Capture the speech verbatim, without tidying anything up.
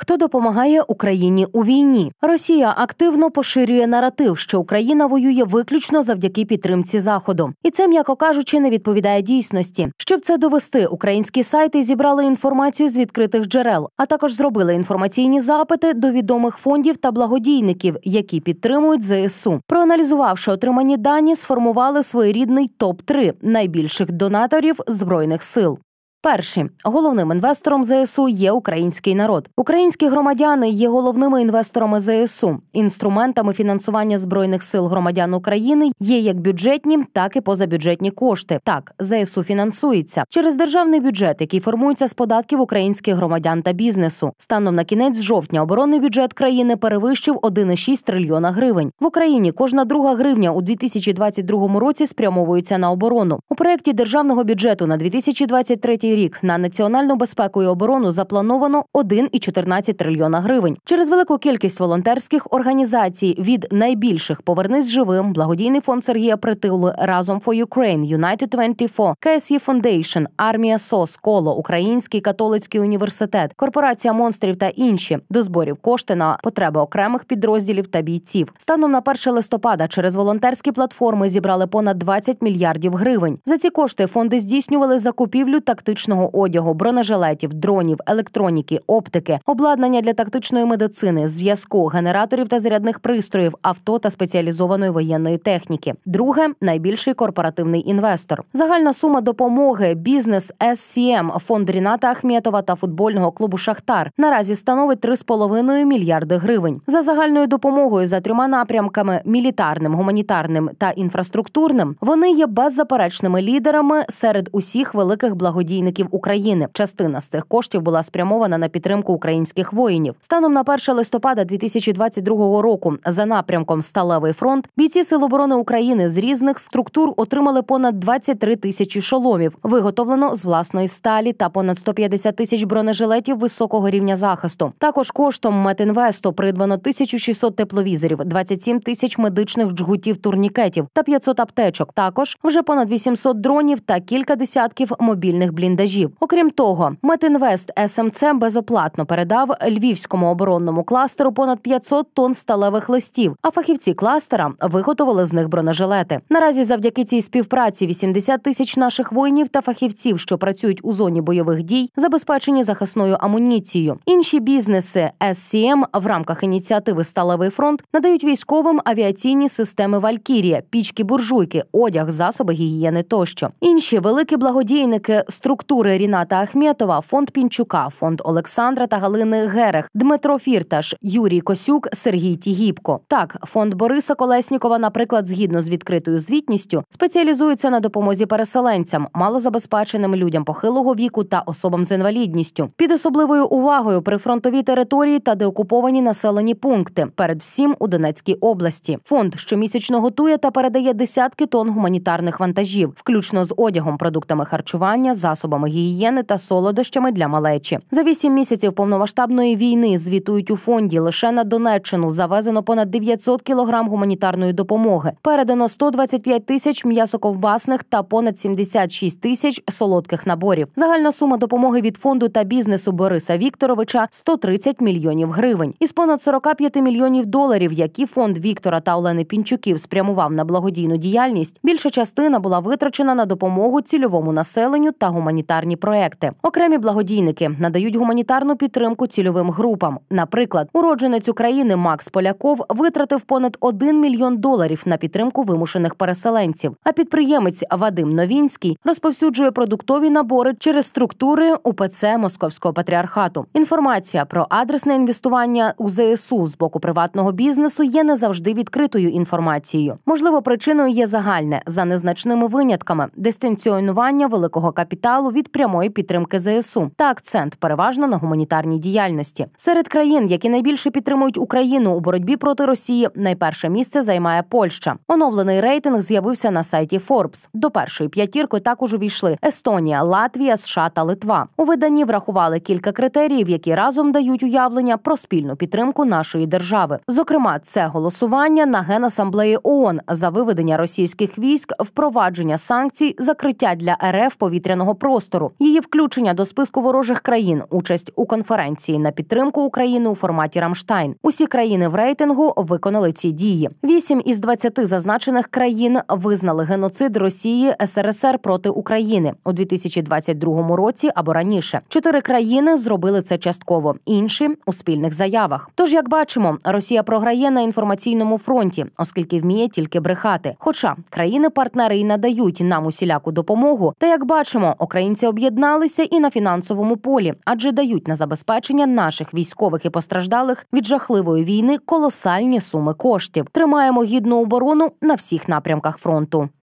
Хто допомагає Україні у війні? Росія активно поширює наратив, що Україна воює виключно завдяки підтримці Заходу. І це, м'яко кажучи, не відповідає дійсності. Щоб це довести, українські сайти зібрали інформацію з відкритих джерел, а також зробили інформаційні запити до відомих фондів та благодійників, які підтримують ЗСУ. Проаналізувавши отримані дані, сформували своєрідний топ три найбільших донаторів Збройних сил. Перший. Головним інвестором ЗСУ є український народ. Українські громадяни є головними інвесторами ЗСУ. Інструментами фінансування Збройних сил громадян України є як бюджетні, так і позабюджетні кошти. Так, ЗСУ фінансується через державний бюджет, який формується з податків українських громадян та бізнесу. Станом на кінець жовтня оборонний бюджет країни перевищив один цілих шість десятих трильйона гривень. В Україні кожна друга гривня у дві тисячі двадцять другому році спрямовується на оборону. У проєкті державного бюджету на дві тисячі двадцять третій рік на національну безпеку і оборону заплановано один цілих чотирнадцять сотих трильйона гривень. Через велику кількість волонтерських організацій від найбільших «Повернись живим», благодійний фонд Сергія Притули, «Разом for Ukraine», Юнайтед двадцять чотири, ка ес є Foundation, Армія СОС, Коло, Український католицький університет, Корпорація монстрів та інші до зборів кошти на потреби окремих підрозділів та бійців. Станом на перше листопада через волонтерські платформи зібрали понад двадцять мільярдів гривень. За ці кошти фонди здійснювали закупівлю тактичного одягу, бронежилетів, дронів, електроніки, оптики, обладнання для тактичної медицини, зв'язку, генераторів та зарядних пристроїв, авто та спеціалізованої воєнної техніки. Друге – найбільший корпоративний інвестор. Загальна сума допомоги бізнес ес сі ем, фонд Ріната Ахметова та футбольного клубу «Шахтар» наразі становить три з половиною мільярди гривень. За загальною допомогою за трьома напрямками – мілітарним, гуманітарним та інфраструктурним – вони є беззаперечними лідерами серед усіх великих благодійників України. Частина з цих коштів була спрямована на підтримку українських воїнів. Станом на перше листопада дві тисячі двадцять другого року за напрямком «Сталевий фронт» бійці Сил оборони України з різних структур отримали понад двадцять три тисячі шоломів, виготовлено з власної сталі, та понад сто п'ятдесят тисяч бронежилетів високого рівня захисту. Також коштом Метінвесту придбано тисячу шістсот тепловізорів, двадцять сім тисяч медичних джгутів-турнікетів та п'ятсот аптечок. Також вже понад вісімсот дронів та кілька десятків мобільних бліндажів. Окрім того, Метінвест ес ем це безоплатно передав Львівському оборонному кластеру понад п'ятсот тонн сталевих листів, а фахівці кластера виготовили з них бронежилети. Наразі завдяки цій співпраці вісімдесят тисяч наших воїнів та фахівців, що працюють у зоні бойових дій, забезпечені захисною амуніцією. Інші бізнеси ес сі ем в рамках ініціативи «Сталевий фронт» надають військовим авіаційні системи «Валькірія», пічки-буржуйки, одяг, засоби гігієни тощо. Інші великі благодійники структури Ріната Ахметова, фонд Пінчука, фонд Олександра та Галини Герех, Дмитро Фірташ, Юрій Косюк, Сергій Тігіпко. Так, фонд Бориса Колеснікова, наприклад, згідно з відкритою звітністю, спеціалізується на допомозі переселенцям, малозабезпеченим людям похилого віку та особам з інвалідністю. Під особливою увагою прифронтові території та деокуповані населені пункти, передвсім у Донецькій області. Фонд щомісячно готує та передає десятки тонн гуманітарних вантажів, включно з одягом, продуктами харчування, засобами гігієни та солодощами для малечі. За вісім місяців повномасштабної війни, звітують у фонді, лише на Донеччину завезено понад дев'ятсот кілограм гуманітарної допомоги, передано сто двадцять п'ять тисяч м'ясоковбасних та понад сімдесят шість тисяч солодких наборів. Загальна сума допомоги від фонду та бізнесу Бориса Вікторовича – сто тридцять мільйонів гривень. Із понад сорок п'ять мільйонів доларів, які фонд Віктора та Олени Пінчуків спрямував на благодійну діяльність, більша частина була витрачена на допомогу цільовому населенню та гуманітарні проекти. Окремі благодійники надають гуманітарну підтримку цільовим групам. Наприклад, уродженець України Макс Поляков витратив понад один мільйон доларів на підтримку вимушених переселенців, а підприємець Вадим Новінський розповсюджує продуктові набори через структури у пе це Московського патріархату. Інформація про адресне інвестування у зе ес у з боку приватного бізнесу є не завжди відкритою інформацією. Можливо, причиною є загальне, за незначними винятками, дистанціонування великого капіталу від прямої підтримки зе ес у та акцент переважно на гуманітарній діяльності. Серед країн, які найбільше підтримують Україну у боротьбі проти Росії, найперше місце займає Польща. Оновлений рейтинг з'явився на сайті Forbes. До першої п'ятірки також увійшли Естонія, Латвія, США та Литва. У виданні врахували кілька критеріїв, які разом дають уявлення про спільну підтримку нашої держави. Зокрема, це голосування на Генасамблеї ООН за виведення російських військ, впровадження санкцій, закриття для ер еф повітряного простору, простору, її включення до списку ворожих країн, участь у конференції на підтримку України у форматі «Рамштайн». Усі країни в рейтингу виконали ці дії. Вісім із двадцяти зазначених країн визнали геноцид Росії ес ер ес ер проти України у дві тисячі двадцять другому році або раніше. Чотири країни зробили це частково, інші – у спільних заявах. Тож, як бачимо, Росія програє на інформаційному фронті, оскільки вміє тільки брехати. Хоча країни-партнери і надають нам усіляку допомогу, та, як бачимо, українці об'єдналися і на фінансовому полі, адже дають на забезпечення наших військових і постраждалих від жахливої війни колосальні суми коштів. Тримаємо гідну оборону на всіх напрямках фронту.